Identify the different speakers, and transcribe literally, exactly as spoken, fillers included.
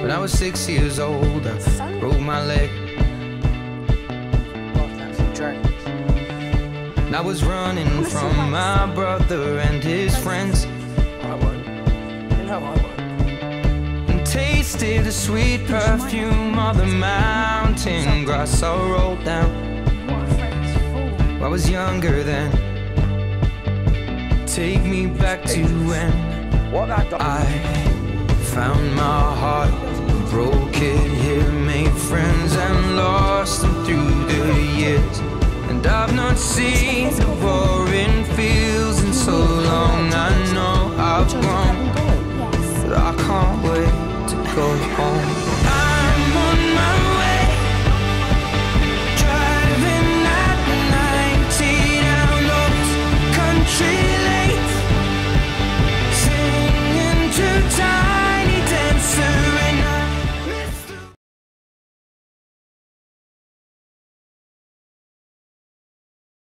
Speaker 1: When I was six years old, I broke my leg. And I was running from my brother and his friends.
Speaker 2: I won't. You know I won't.
Speaker 1: And tasted the sweet perfume of the mountain grass I rolled down. I was younger then. Take me back to when I found my heart, broke it here, made friends and lost them through the years. And I've not seen the boring fields in so long. I